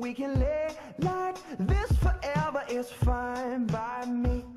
we can lay like this forever is fine by me.